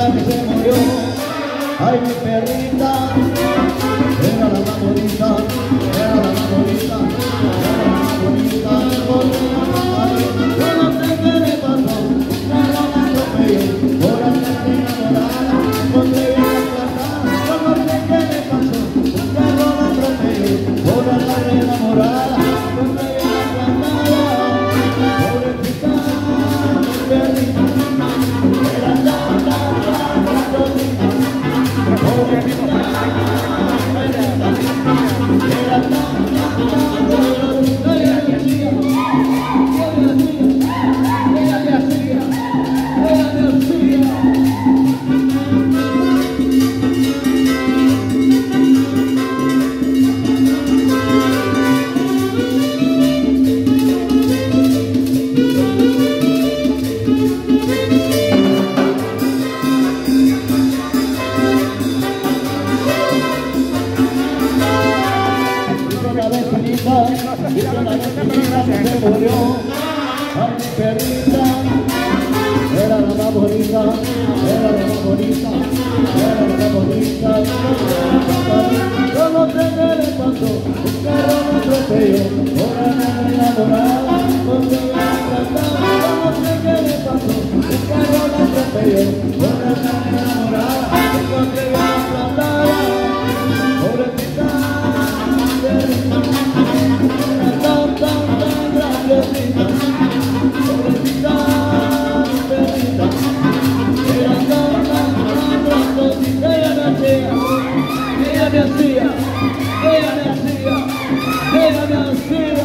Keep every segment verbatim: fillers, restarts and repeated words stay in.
que se murió. Ay, mi perrita, era la más bonita, era la más bonita, era la más bonita. Yo no sé qué le pasó, no la atropelló, por andarte enamorada, porque ella plantada. Yo no sé qué le pasó, un carro la atropelló, por andarte enamorada, porque ella plantada. Pobrecita, mi perrita, era la, la, la, la bonita. Pobrecita, era la, la, se murió. Ay, mi perrita, era la más bonita, era la más bonita, era la más bonita. Yo no sé qué le pasó, un carro me atropelló, por andar enamorada, porque ella plantaba. Yo no sé qué le pasó, un carro me atropelló, por andar enamorada, porque ella plantaba. Pobrecita, perrita, era tan, tan, tan grandecita. Pobrecita, perrita, era tan, tan, tan grandecita. Ella me hacía, ella me hacía, ella me hacía, ella me hacía.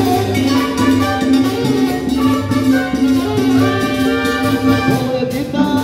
Pobrecita,